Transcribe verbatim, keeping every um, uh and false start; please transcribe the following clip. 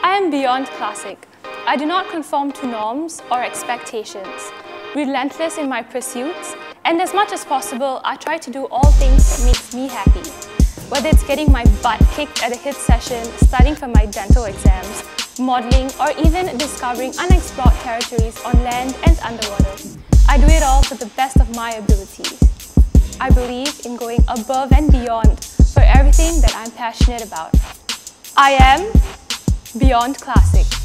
I am beyond classic. I do not conform to norms or expectations. Relentless in my pursuits, and as much as possible, I try to do all things that makes me happy. Whether it's getting my butt kicked at a HIIT session, studying for my dental exams, modeling, or even discovering unexplored territories on land and underwater. I do it all to the best of my abilities. I believe in going above and beyond for everything that I'm passionate about. I am beyond classic.